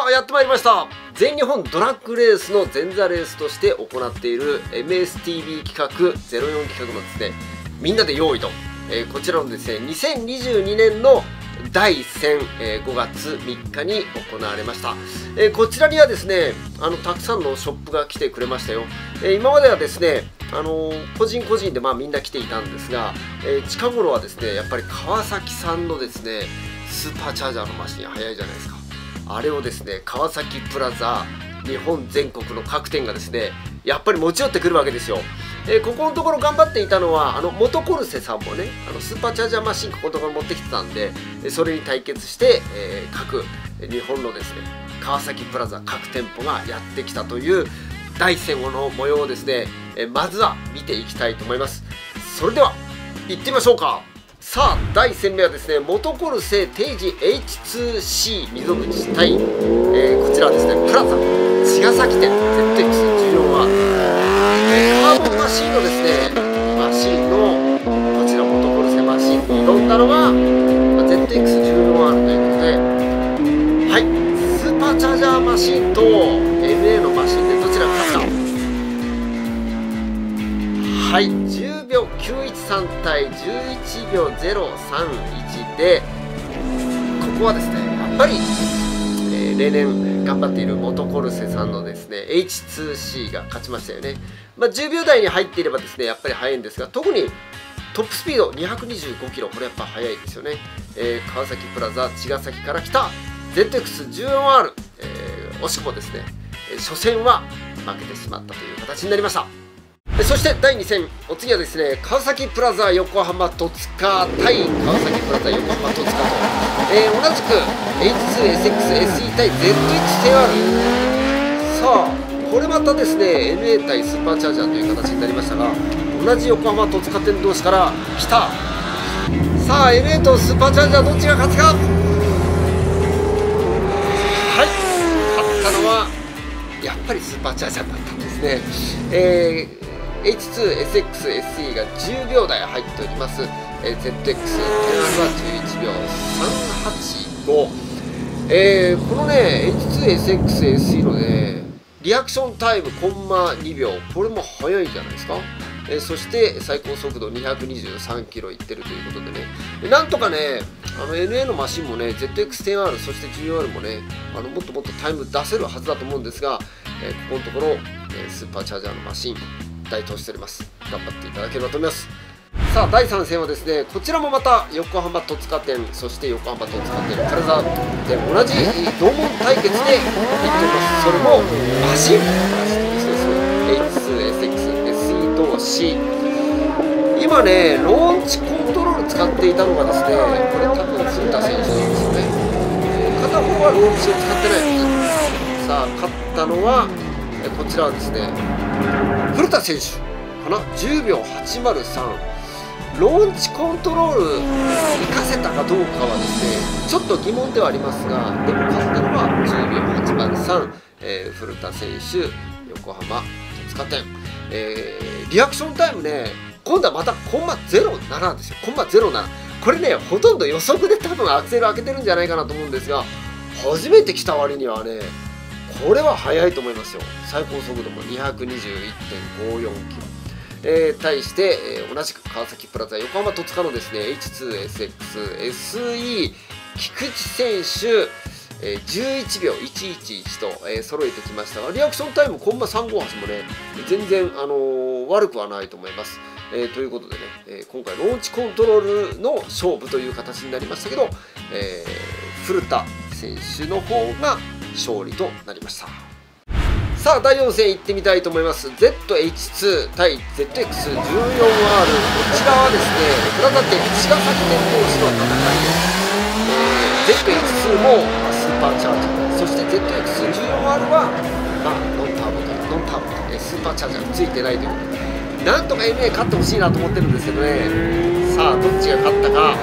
さあやってまいりました。全日本ドラッグレースの前座レースとして行っている MSTV 企画04企画のですね、みんなで用意と、こちらのですね2022年の第1戦、5月3日に行われました。こちらにはですねたくさんのショップが来てくれましたよ。今まではですね個人個人でみんな来ていたんですが、近頃はですねやっぱり川崎さんのですねスーパーチャージャーのマシン早いじゃないですか。あれをですね川崎プラザ日本全国の各店がですねやっぱり持ち寄ってくるわけですよ。ここのところ頑張っていたのはモトコルセさんもねスーパーチャージャーマシンここのところ持ってきてたんで、それに対決して、各日本のですね川崎プラザ各店舗がやってきたという第1戦の模様をですね、まずは見ていきたいと思います。それでは行ってみましょうか。さあ第1戦目はですねモトコルセ定時 H2C 溝口対、こちらはですねプラザ茅ヶ崎店 ZX14 は、カーボンマシンのですねマシンのこちらモトコルセマシンに挑んだのが、ZX14R ということで、はいスーパーチャージャーマシンと MA のマシンでどちらが勝った。はい10秒913対11秒031で、ここはですねやっぱり、例年頑張っているモトコルセさんのですね H2C が勝ちましたよね。10秒台に入っていればですねやっぱり速いんですが、特にトップスピード225キロ、これやっぱ速いですよね。川崎プラザ茅ヶ崎から来た ZX14R、惜しくもですね初戦は負けてしまったという形になりました。そして第2戦、お次はですね川崎プラザ横浜戸塚対川崎プラザ横浜戸塚と、同じく H2SXSE 対 ZX10R。 さあこれまたですね NA 対スーパーチャージャーという形になりましたが、同じ横浜戸塚店同士から来た。さあ NA とスーパーチャージャーどっちが勝つか。はい勝ったのはやっぱりスーパーチャージャーだったんですね。H2SXSE が10秒台入っております。ZX10R は11秒385。このね H2SXSE のねリアクションタイムコンマ2秒、これも速いじゃないですか。そして最高速度223キロいってるということでね、なんとかねNA のマシンもね ZX10R そして 14R もねもっともっとタイム出せるはずだと思うんですが、ここのところスーパーチャージャーのマシン大投しております。頑張っていただければと思います。さあ第3戦はですねこちらもまた横浜戸塚店、そして横浜戸塚店プラザ店同じ同門対決でいっております。それもマシンH2SXSE 同士、今ねローンチコントロール使っていたのがですね、これ多分古田選手なんですよね。片方はローンチを使ってない。さあ勝ったのはこちらはですね古田選手かな。10秒803。ローンチコントロール活かせたかどうかはですねちょっと疑問ではありますが、でも勝ったのは10秒803、古田選手横浜戸塚店、リアクションタイムね今度はまたコンマ07なんですよ。コンマ07、これねほとんど予測で多分アクセル開けてるんじゃないかなと思うんですが、初めて来た割にはねこれは速いと思いますよ。最高速度も221.54キロ、対して、同じく川崎プラザ横浜戸塚のですね H2SXSE 菊池選手、11秒111と、揃えてきましたが、リアクションタイムコンマ358もね全然、悪くはないと思います。ということでね、今回ローンチコントロールの勝負という形になりましたけど、古田選手の方が勝利となりました。さあ第4戦いってみたいと思います。 ZH2 対 ZX14R。 こちらはですねプラザ店茅ヶ崎店同士の戦いです。ZH2 もスーパーチャージャー、そして ZX14R はノンターボとスーパーチャージャーついてないということで、なんとか MA 勝ってほしいなと思ってるんですけどね。さあどっちが勝ったか。あ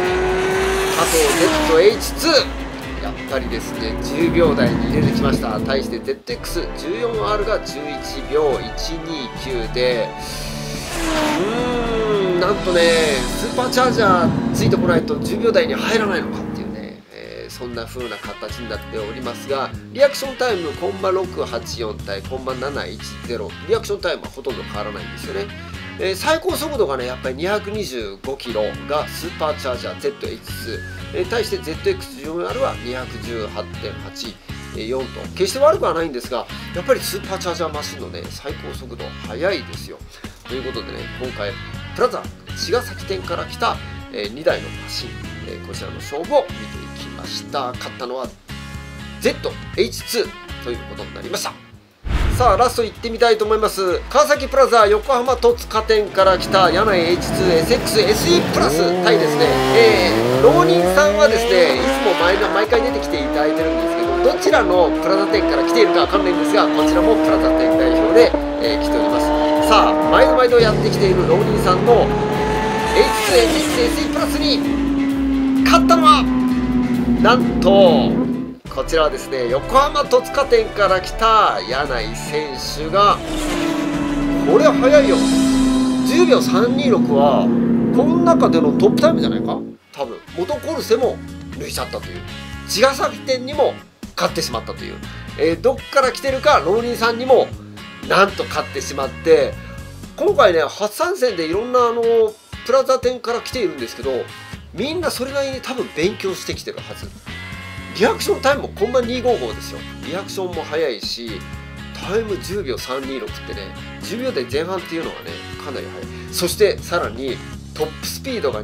と ZH2やっぱりですね10秒台に入れてきました。対して ZX14R が11秒129で、なんとねスーパーチャージャーついてこないと10秒台に入らないのかっていうね、 そんな風な形になっておりますが、リアクションタイムコンマ684対コンマ710、リアクションタイムはほとんど変わらないんですよね。最高速度がねやっぱり225キロがスーパーチャージャー ZX2、対して ZX14R は 218.84 と決して悪くはないんですが、やっぱりスーパーチャージャーマシンのね最高速度速いですよ。ということでね、今回プラザ茅ヶ崎店から来た2台のマシン、こちらの勝負を見ていきました。勝ったのは ZH2 ということになりました。さあラスト行ってみたいと思います。川崎プラザ横浜戸塚店から来た柳井 H2SXSE プラス対ですね、浪人さんはですねいつも毎回出てきていただいてるんですけど、どちらのプラザ店から来ているかわかんないんですが、こちらもプラザ店代表で、来ております。さあ毎度やってきている浪人さんの H2SXSE プラスに勝ったのはなんとこちらはですね、横浜戸塚店から来た柳井選手が、これは速いよ、10秒326はこの中でのトップタイムじゃないか。多分モトコルセも抜いちゃったという、茅ヶ崎店にも勝ってしまったという、どっから来てるか浪人さんにもなんと勝ってしまって、今回ね初参戦でいろんなプラザ店から来ているんですけど、みんなそれなりに多分勉強してきてるはず。リアクションタイムもコンマ255ですよ。リアクションも速いし、タイム10秒326ってね、10秒台前半っていうのはねかなり速い。そしてさらにトップスピードが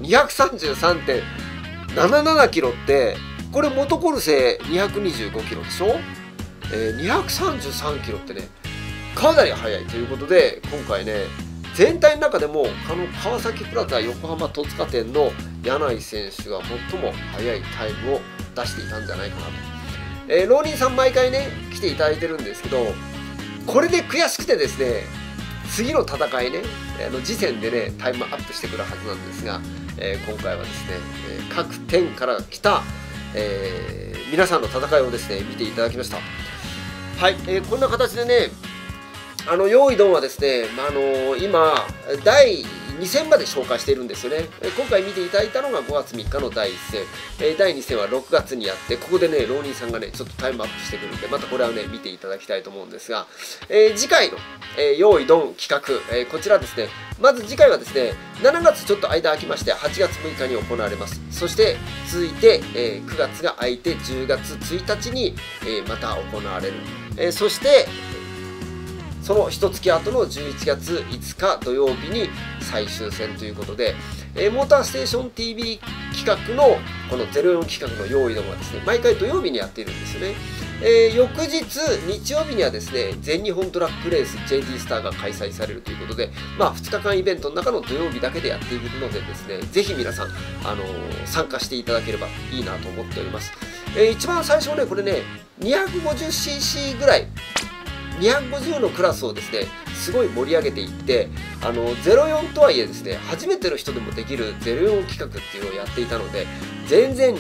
233.77 キロって、これモトコルセ225キロでしょ、233キロってねかなり速いということで、今回ね全体の中でも川崎プラザ横浜戸塚店の柳井選手が最も速いタイムを出していたんじゃないかなと。浪人さん毎回ね来ていただいてるんですけど、これで悔しくてですね、次の戦いね次戦でねタイムアップしてくるはずなんですが、今回はですね、各店から来た、皆さんの戦いをですね見ていただきました。はい、こんな形でね用意ドンはですね、今第2戦まで紹介しているんですよね。今回見ていただいたのが5月3日の第1戦、第2戦は6月にやって、ここでね浪人さんがねちょっとタイムアップしてくるんで、またこれはね見ていただきたいと思うんですが、次回の、用意ドン企画、こちらですね、まず次回はですね7月ちょっと間空きまして8月6日に行われます。そして続いて、9月が空いて10月1日に、また行われる、そしてその一月後の11月5日土曜日に最終戦ということで、モーターステーション TV 企画のこの04企画の用意ドンはですね毎回土曜日にやっているんですよね。翌日日曜日にはですね全日本トラックレース JT スターが開催されるということで、2日間イベントの中の土曜日だけでやっているのでですね、ぜひ皆さん、参加していただければいいなと思っております。一番最初ねこれね 250cc ぐらい250のクラスをですねすごい盛り上げていって、04とはいえですね初めての人でもできる04企画っていうのをやっていたので、全然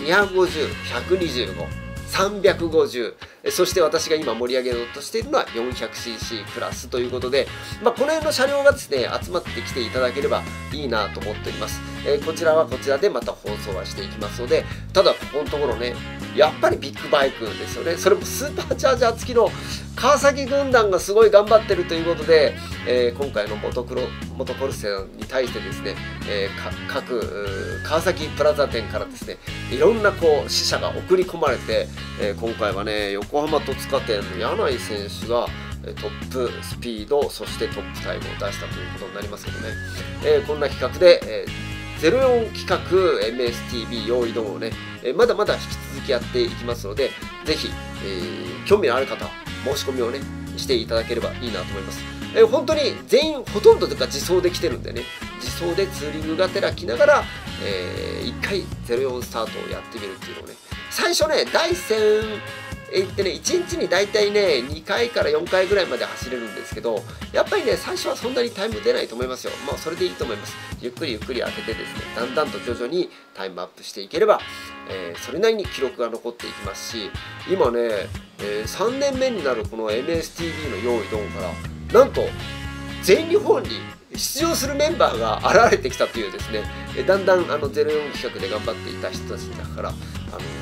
250、125、350、そして私が今盛り上げようとしているのは 400cc クラスということで、この辺の車両がですね集まってきていただければいいなと思っております。こちらはこちらでまた放送はしていきますので、ただここのところねやっぱりビッグバイクですよね。それもスーパーチャージャー付きの川崎軍団がすごい頑張ってるということで、今回のモトコルセに対してですね、各川崎プラザ店からですねいろんな死者が送り込まれて、今回はね横浜戸塚店の柳井選手がトップスピード、そしてトップタイムを出したということになりますけどね、こんな企画で、04企画 MSTV 用意ドンをね、まだまだ引き続きやっていきますので、ぜひ、興味のある方申し込みをねしていただければいいなと思います。本当に全員ほとんどというか自走で来てるんでね、自走でツーリングがてら来ながら、1回04スタートをやってみるっていうのをね、最初ね第1戦行ってね1日に大体ね2回から4回ぐらいまで走れるんですけど、やっぱりね最初はそんなにタイム出ないと思いますよ。それでいいと思います。ゆっくり開けてですね、だんだんと徐々にタイムアップしていければ、それなりに記録が残っていきますし、今ね、3年目になるこの MSTV の用意ドンからなんと全日本に出場するメンバーが現れてきたというですね、だんだん04企画で頑張っていた人たちだから、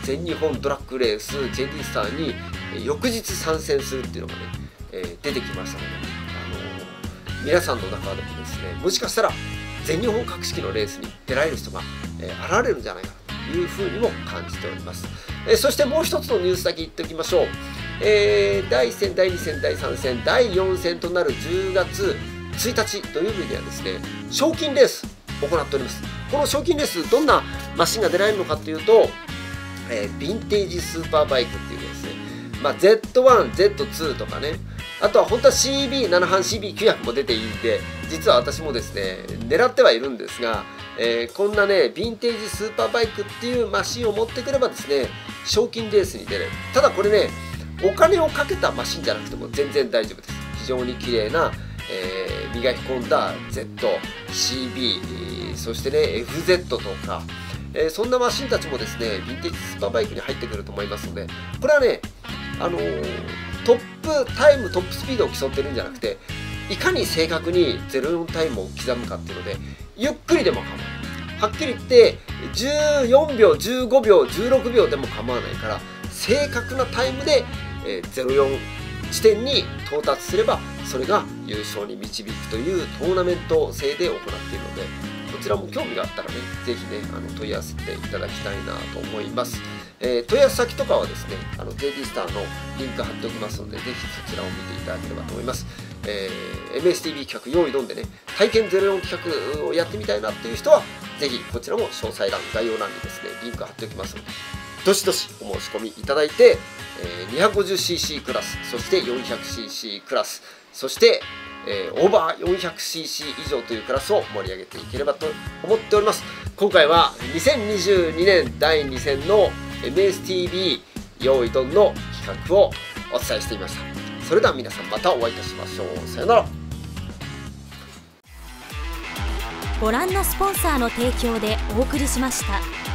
全日本ドラッグレース JD スターに翌日参戦するっていうのがね、出てきましたので、皆さんの中でもですね、もしかしたら全日本格式のレースに出られる人が、現れるんじゃないかというふうにも感じております。そしてもう一つのニュースだけ言っておきましょう。第1戦、第2戦、第3戦、第4戦となる10月1日土曜日にはですね、賞金レース行っております。この賞金レース、どんなマシンが出られるのかというと、ヴィンテージスーパーバイクっていうですね、Z1、Z2 とかね、あとは本当は CB7 半 CB900 も出ていいんで、実は私もですね、狙ってはいるんですが、こんなね、ヴィンテージスーパーバイクっていうマシンを持ってくればですね、賞金レースに出れる。ただこれね、お金をかけたマシンじゃなくても全然大丈夫です。非常に綺麗な、磨き込んだ Z、CB、そしてね、FZ とか、そんなマシンたちもですね、ヴィンテージスーパーバイクに入ってくると思いますので、これはね、トップタイム、トップスピードを競ってるんじゃなくて、いかに正確に04タイムを刻むかっていうので、ゆっくりでも構わない。はっきり言って、14秒、15秒、16秒でも構わないから、正確なタイムで、04地点に到達すれば、それが優勝に導くというトーナメント制で行っているので、こちらも興味があったらね、ぜひね、問い合わせていただきたいなと思います。問い合わせ先とかはですね、JD スターのリンク貼っておきますので、ぜひそちらを見ていただければと思います。MSTV 企画用意どんでね、体験04企画をやってみたいなっていう人は、ぜひこちらも詳細欄、概要欄にですね、リンク貼っておきますので、どしどしお申し込みいただいて、250cc クラス、そして 400cc クラス、そしてオーバー 400cc 以上というクラスを盛り上げていければと思っております。今回は2022年第2戦の MSTV 用意ドンの企画をお伝えしてみました。それでは皆さんまたお会いいたしましょう。さよなら。 ご覧のスポンサーの提供でお送りしました。